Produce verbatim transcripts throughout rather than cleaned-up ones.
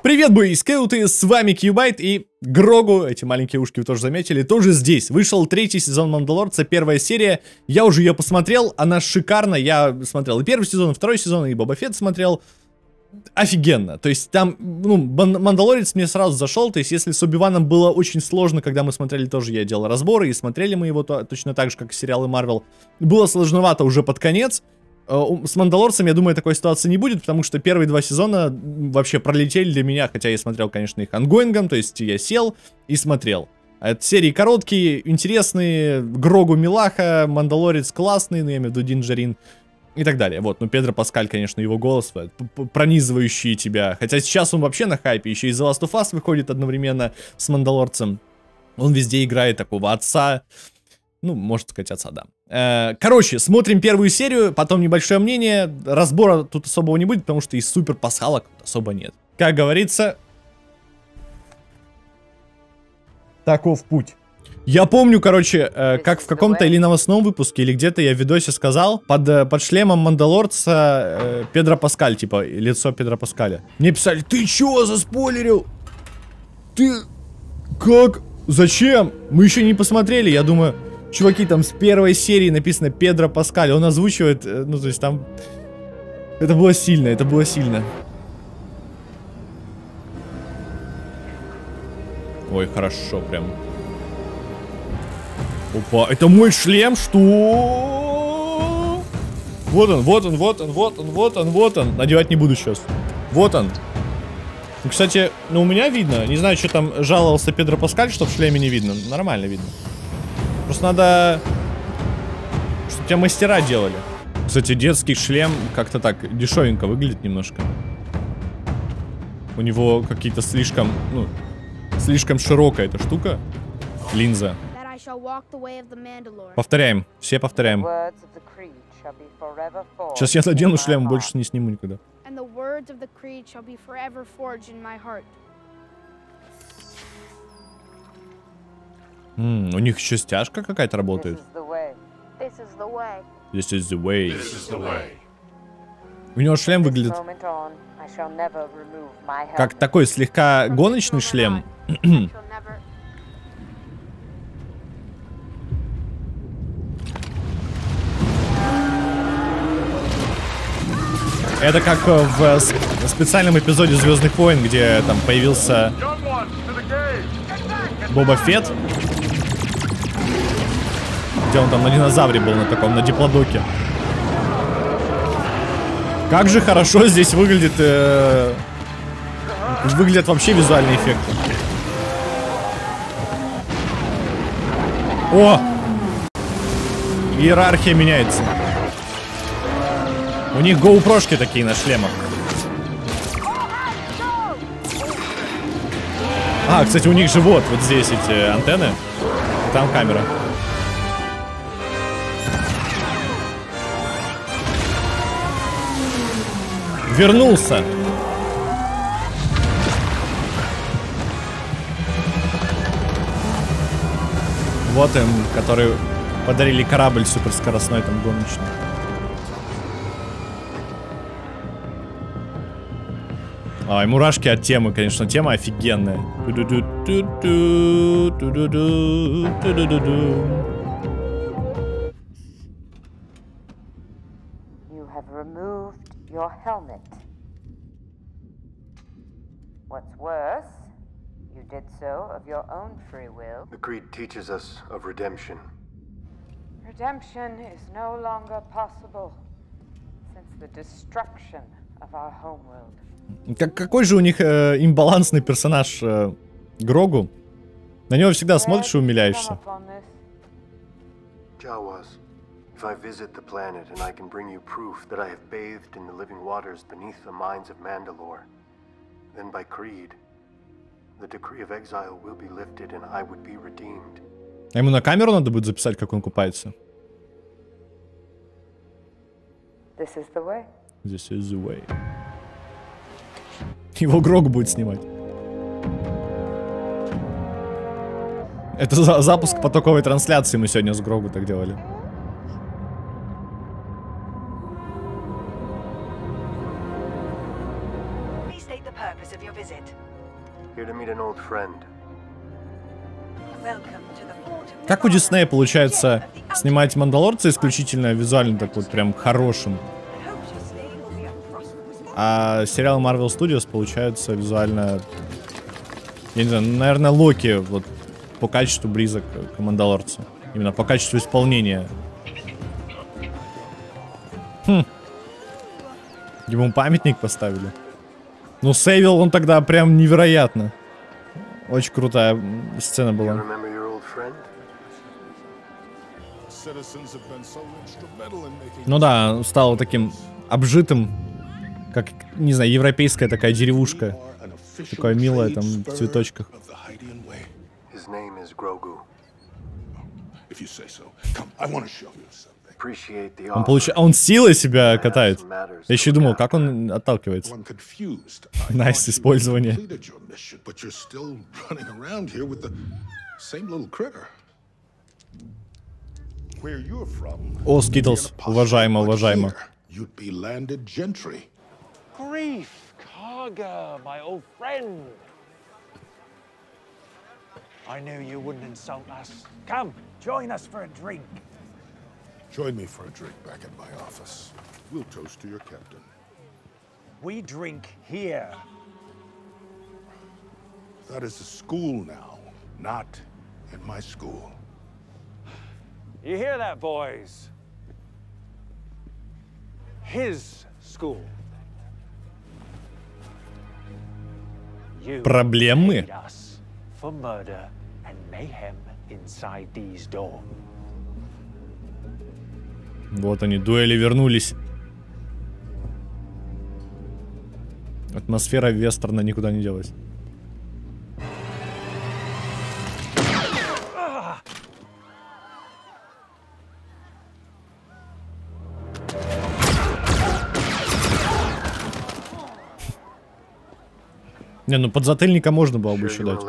Привет, бойскауты, с вами Кьюбайт и Грогу, эти маленькие ушки вы тоже заметили, тоже здесь. Вышел третий сезон Мандалорца, первая серия, я уже ее посмотрел, она шикарна, я смотрел и первый сезон, и второй сезон, и Боба Фетт смотрел. Офигенно, то есть там, ну, Мандалорец мне сразу зашел, то есть если с Оби-Ваном было очень сложно, когда мы смотрели, тоже я делал разборы, и смотрели мы его то, точно так же, как и сериалы Марвел, было сложновато уже под конец. С Мандалорцем, я думаю, такой ситуации не будет, потому что первые два сезона вообще пролетели для меня, хотя я смотрел, конечно, их ангоингом, то есть я сел и смотрел. Это серии короткие, интересные, Грогу милаха, Мандалорец классный, ну я имею в виду Динджерин и так далее. Вот, ну Педро Паскаль, конечно, его голос, пронизывающий тебя, хотя сейчас он вообще на хайпе, еще и The Last of Us выходит одновременно с Мандалорцем. Он везде играет такого отца. Ну, можно сказать, отца, да. Э, короче, смотрим первую серию, потом небольшое мнение. Разбора тут особого не будет, потому что и супер пасхалок особо нет. Как говорится, таков путь. Я помню, короче, э, как в каком-то или новостном выпуске, или где-то я в видосе сказал, под, э, под шлемом Мандалорца э, Педро Паскаль, типа, лицо Педро Паскаля. Мне писали, ты чё заспойлерил? Ты... Как? Зачем? Мы еще не посмотрели, я думаю... Чуваки, там с первой серии написано Педро Паскаль, он озвучивает, ну то есть там, это было сильно, это было сильно. Ой, хорошо прям. Опа, это мой шлем, что? Вот он, вот он, вот он, вот он, вот он, вот он. Надевать не буду сейчас. Вот он. Ну, кстати, ну у меня видно, не знаю, что там жаловался Педро Паскаль, что в шлеме не видно, нормально видно. Просто надо, чтобы тебя мастера делали. Кстати, детский шлем как-то так дешевенько выглядит немножко. У него какие-то слишком, ну, слишком широкая эта штука. Линза. Повторяем, все повторяем. Сейчас я надену шлем, больше не сниму никогда. М, у них еще стяжка какая-то работает. This is the way. This is the way. У него шлем выглядит как такой слегка гоночный шлем. Это как в специальном эпизоде Звездных войн, где там появился Боба Фетт. Где он там на динозавре был, на таком, на диплодоке. Как же хорошо здесь выглядит... Э, выглядят вообще визуальные эффекты. О! Иерархия меняется. У них гоупрошки такие на шлемах. А, кстати, у них же вот, вот здесь эти антенны. И там камера. Вернулся. Вот им, которые подарили корабль суперскоростной, там гоночный. А, и мурашки от темы, конечно, тема офигенная. Your helmet. What's worse, you did so of your own free will. The creed teaches us of redemption. Redemption is no longer possible since the destruction of our homeworld. Как, какой же у них э, имбалансный персонаж э, Грогу. На него всегда смотришь и умиляешься. Jawas. If I visit the planet and I can bring you proof that I have bathed in the living waters beneath the mines of Mandalore, then by creed, the decree of exile will be lifted and I would be redeemed. А ему на камеру надо будет записать, как он купается. This is the way. This is the way. Его Грогу будет снимать. Это за запуск потоковой трансляции мы сегодня с Грогу так делали. Please state the purpose of your visit. Here to meet an old friend. Как у Диснея получается снимать Мандалорца исключительно визуально так вот прям хорошим, а сериал Marvel Studios получается визуально, я не знаю, наверное, Локи вот по качеству близок к Мандалорцу, именно по качеству исполнения. Хм. Ему памятник поставили. Ну, сейвил он тогда прям невероятно. Очень крутая сцена была. Ну да, стал таким обжитым, как, не знаю, европейская такая деревушка. Такая милая, там, в цветочках. Он, получ... он силой себя катает. Я еще думал, как он отталкивается. Найс использование. О, Скитлс, уважаемо, уважаемо. Grief, Karga, my old friend. I knew you wouldn't insult us. Come, join us for a drink. Join me for a drink back at my office. We'll toast to your captain. We drink here. That is a school now, not in my school. You hear that, boys? His school. You Проблемы? paid us for murder and mayhem inside these doors. Вот они, дуэли вернулись. Атмосфера вестерна никуда не делась. Не, ну подзатыльника можно было бы еще дать.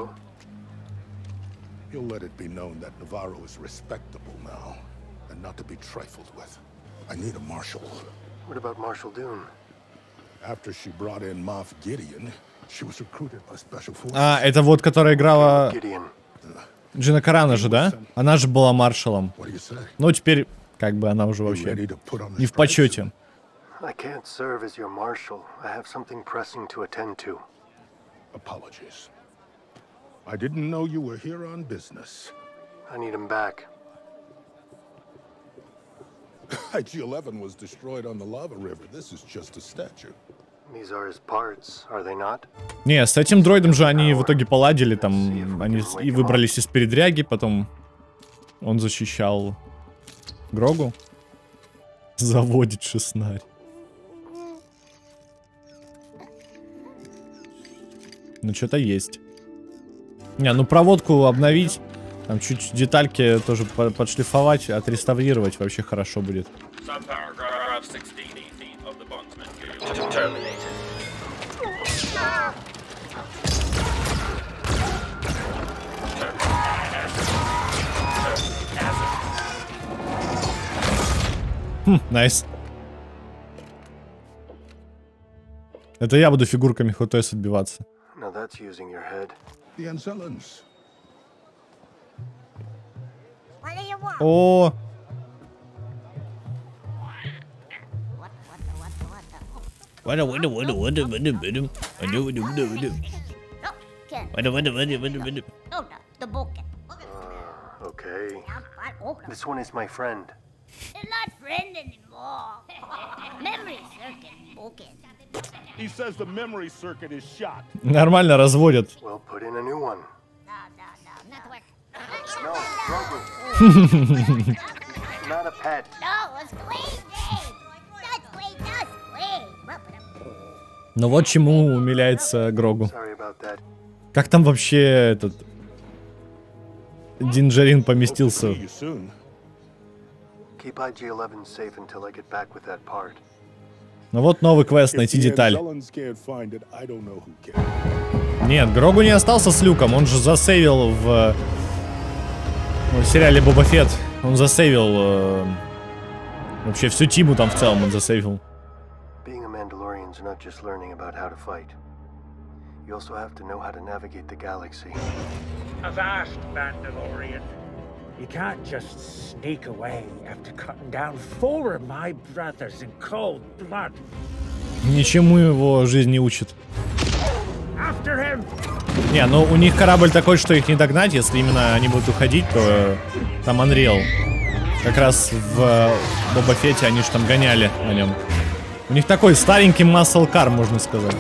You'll let it be known that Navarro is respectable now, and not to be trifled with. I need a marshal. What about Marshal Dune? After she brought in Moff Gideon, she was recruited by Special Forces. А, это вот, которая играла Джина Карана же, да? Она же была маршалом. Ну, теперь, как бы, она уже вообще не в почете. I can't serve as your marshal. I have something pressing to attend to. Apologies. I didn't know you were here on business. I need him back. I G eleven was destroyed on the lava river. This is just a statue. These are his parts, are they not? Не, с этим дроидом же они в итоге поладили, там, они и выбрались из передряги, потом он защищал Грогу. Заводит шестнарь. Ну, что-то есть. Не, ну проводку обновить, там чуть детальки тоже подшлифовать, отреставрировать вообще хорошо будет. Хм, найс. Это я буду фигурками Hot Toys отбиваться. Now that's using your head. The Anzellans. What do you want? О, What, what, what, what, what, what, what, Oh, no, the book. Uh, okay. This one is my friend. They're not friend anymore. Memory circuit broken. He says the memory circuit is shot. нормально разводят. Well, put in a new one. No, no, no, not work. No, Grogu. Not a pet. No, a squeeze. Not squeeze, not squeeze. Но вот чему умиляется Грогу. Sorry about that. Как там вообще этот Динджерин поместился? See you soon. Keep I G eleven safe until I get back with that part. Ну вот новый квест, If найти the деталь. Anzellans can't find it, I don't know who can. Нет, Грогу не остался с Люком, он же засейвил в, в сериале Боба Фетт. Он засейвил э, вообще всю тиму там в целом он засейвил. Being a Mandalorian is not just learning about how to fight. You also have to know how to navigate the galaxy. A vast Mandalorian. You can't just sneak away after cutting down four of my brothers in cold blood. Ничему его жизнь не учит. After him. Не, ну у них корабль такой, что их не догнать. Если именно они будут уходить, то там Unreal. Как раз в Боба Фетте они же там гоняли на нем. У них такой старенький muscle car, можно сказать.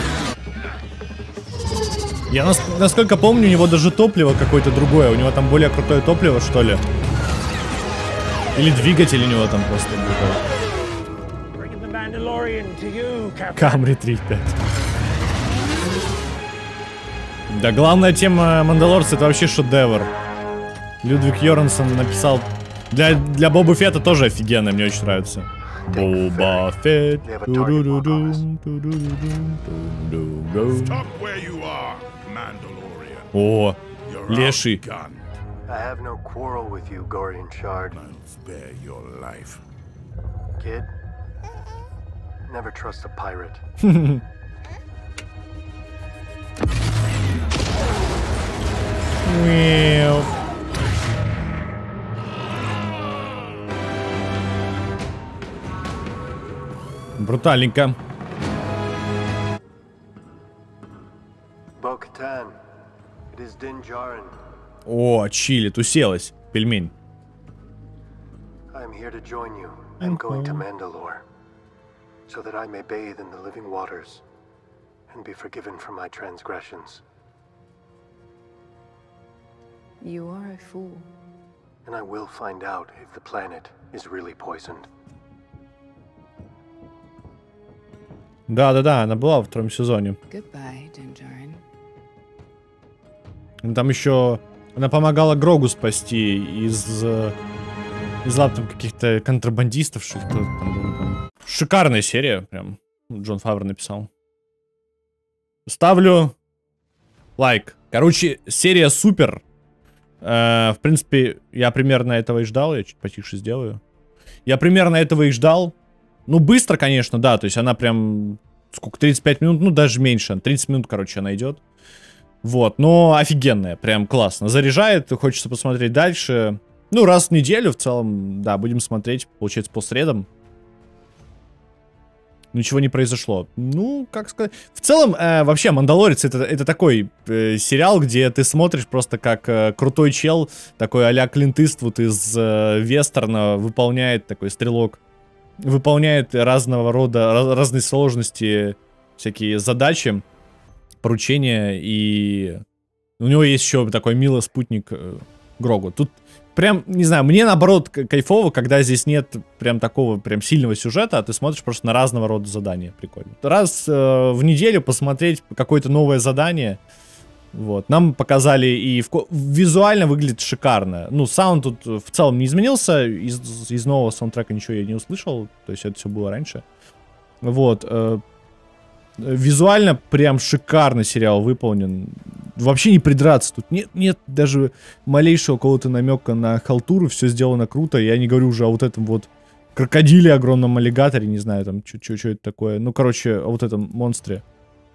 Я нас, насколько помню, у него даже топливо какое-то другое. У него там более крутое топливо, что ли. Или двигатель у него там просто другой. Камри три пять. Да, главная тема Мандалорца — это вообще шедевр. Людвиг Йорансон написал... Для, для Боба Фетта тоже офигенно, мне очень нравится. Боба Фетт. О, леший. I have no quarrel with you, Gorian Shard. Spare your life. Kid, never trust a pirate. Мяу. Брутальненько. Bo-Katan, it is Din Djarin. О, чилит, уселась. Пельмень. I am here to join you. I'm going to Mandalore, so that I may bathe in the living waters and be forgiven for my transgressions. You are a fool. And I will find out if the planet is really poisoned. Да-да-да, она была во втором сезоне. Goodbye, Din Djarin. Там еще она помогала Грогу спасти из из лап там каких-то контрабандистов, что-то там. Шикарная серия, прям. Джон Фавро написал. Ставлю лайк. Короче, серия супер. Э, в принципе, я примерно этого и ждал. Я чуть потише сделаю. Я примерно этого и ждал. Ну, быстро, конечно, да. То есть она прям... Сколько? тридцать пять минут? Ну, даже меньше. тридцать минут, короче, она идет. Вот. Но офигенная. Прям классно. Заряжает. Хочется посмотреть дальше. Ну, раз в неделю в целом. Да, будем смотреть. Получается, по средам. Ничего не произошло. Ну, как сказать... В целом, э, вообще, «Мандалорец» это, это такой э, сериал, где ты смотришь просто как э, крутой чел, такой а-ля Клинт Иствуд из э, вестерна, выполняет, такой стрелок, выполняет разного рода, раз, разной сложности всякие задачи, поручения, и у него есть еще такой милый спутник э, Грогу. Тут прям, не знаю, мне наоборот кайфово, когда здесь нет прям такого прям сильного сюжета, а ты смотришь просто на разного рода задания. Прикольно. Раз э, в неделю посмотреть какое-то новое задание. Вот. Нам показали и в... визуально выглядит шикарно. Ну, саунд тут в целом не изменился. Из, из нового саундтрека ничего я не услышал. То есть это все было раньше. Вот. Э, визуально прям шикарно сериал выполнен. Вообще не придраться. Тут нет, нет даже малейшего какого-то намека на халтуру. Все сделано круто. Я не говорю уже о вот этом вот крокодиле, огромном аллигаторе. Не знаю, там, что это такое. Ну, короче, о вот этом монстре.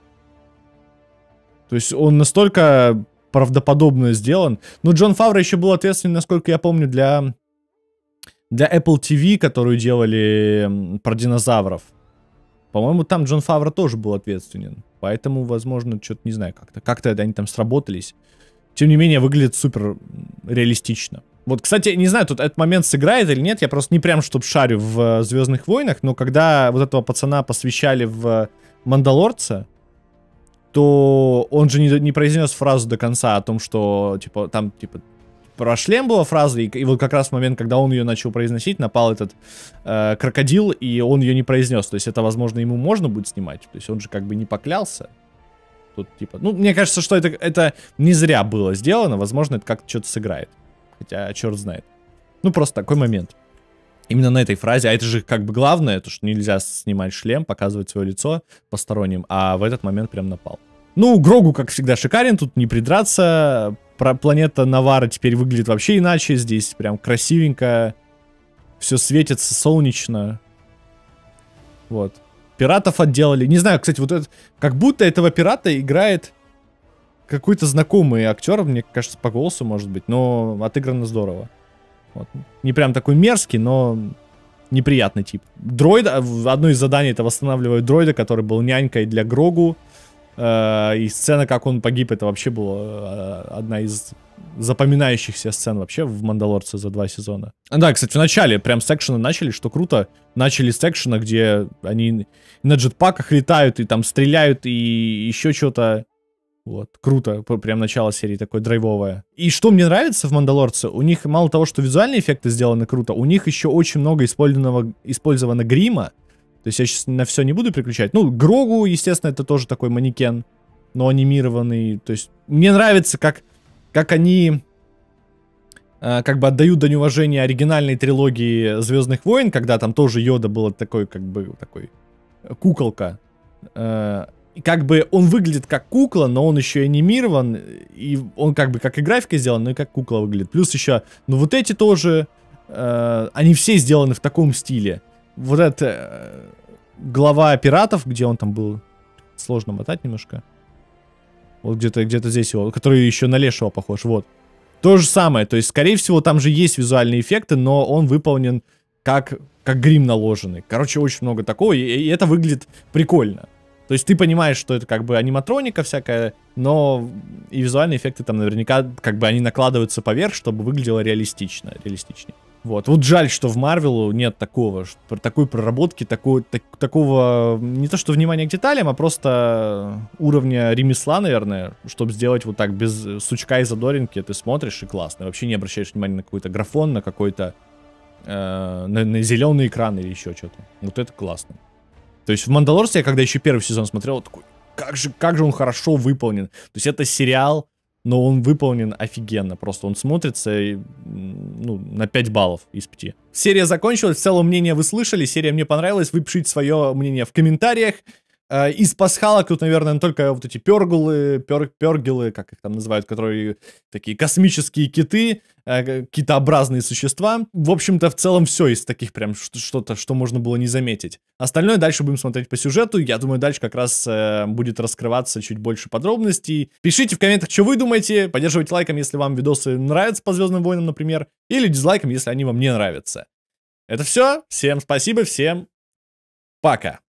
То есть он настолько правдоподобно сделан. Ну, Джон Фавро еще был ответственен, насколько я помню, для, для Apple ти ви, которую делали про динозавров. По-моему, там Джон Фавро тоже был ответственен. Поэтому, возможно, что-то, не знаю, как-то как-то они там сработались. Тем не менее, выглядит супер реалистично. Вот, кстати, не знаю, тут этот момент сыграет или нет. Я просто не прям, чтоб шарю в «Звездных войнах». Но когда вот этого пацана посвящали в «Мандалорца», то он же не, не произнес фразу до конца о том, что, типа, там, типа, про шлем была фраза, и, и вот как раз в момент, когда он ее начал произносить, напал этот э, крокодил, и он ее не произнес. То есть это, возможно, ему можно будет снимать. То есть он же как бы не поклялся. Тут, типа, ну, мне кажется, что это, это не зря было сделано. Возможно, это как-то что-то сыграет. Хотя, черт знает. Ну, просто такой момент. Именно на этой фразе, а это же как бы главное, то, что нельзя снимать шлем, показывать свое лицо посторонним, а в этот момент прям напал. Ну, Грогу, как всегда, шикарен, тут не придраться. Про планета Навара теперь выглядит вообще иначе, здесь прям красивенько, все светится солнечно. Вот. Пиратов отделали. Не знаю, кстати, вот это... Как будто этого пирата играет какой-то знакомый актер, мне кажется, по голосу, может быть. Но отыграно здорово. Вот. Не прям такой мерзкий, но неприятный тип. Дроид... Одно из заданий — это восстанавливать дроида, который был нянькой для Грогу. И сцена, как он погиб, это вообще была одна из запоминающихся сцен вообще в «Мандалорце» за два сезона. Да, кстати, в начале, прям с экшена начали, что круто. Начали с экшена, где они на джетпаках летают и там стреляют и еще что-то. Вот, круто. Прям начало серии такое драйвовое. И что мне нравится в «Мандалорце», у них мало того, что визуальные эффекты сделаны круто, у них еще очень много использованного, использовано грима. То есть я сейчас на все не буду переключать. Ну, Грогу, естественно, это тоже такой манекен, но анимированный. То есть мне нравится, как, как они э, как бы отдают дань уважения оригинальной трилогии «Звездных войн», когда там тоже Йода был такой, как бы, такой куколка. Э, и как бы он выглядит как кукла, но он еще и анимирован, и он как бы как и графика сделан, но и как кукла выглядит. Плюс еще, ну вот эти тоже, э, они все сделаны в таком стиле. Вот это э, глава пиратов, где он там был, сложно мотать немножко. Вот где-то где-то здесь его, который еще на Лешего похож, вот. То же самое, то есть, скорее всего, там же есть визуальные эффекты, но он выполнен как, как грим наложенный. Короче, очень много такого, и, и это выглядит прикольно. То есть ты понимаешь, что это как бы аниматроника всякая, но и визуальные эффекты там наверняка как бы они накладываются поверх, чтобы выглядело реалистично, реалистичнее. Вот. Вот жаль, что в Марвелу нет такого, такой проработки, такой, так, такого, не то что внимания к деталям, а просто уровня ремесла, наверное, чтобы сделать вот так без сучка и задоринки. Ты смотришь и классно. Вообще не обращаешь внимания на какой-то графон, на какой-то э, на, на зеленый экран или еще что-то. Вот это классно. То есть в «Мандалорце» я когда еще первый сезон смотрел, такой, как же, как же он хорошо выполнен. То есть это сериал, но он выполнен офигенно. Просто он смотрится ну, на пять баллов из пяти. Серия закончилась. В целом мнение вы слышали. Серия мне понравилась. Вы пишите свое мнение в комментариях. Э, из пасхалок тут, наверное, только вот эти пергулы, пер, пергилы, как их там называют, которые такие космические киты, э, китообразные существа. В общем-то, в целом все из таких прям что-то, что можно было не заметить. Остальное дальше будем смотреть по сюжету. Я думаю, дальше как раз э, будет раскрываться чуть больше подробностей. Пишите в комментах, что вы думаете. Поддерживайте лайком, если вам видосы нравятся по «Звездным войнам», например. Или дизлайком, если они вам не нравятся. Это все. Всем спасибо, всем пока.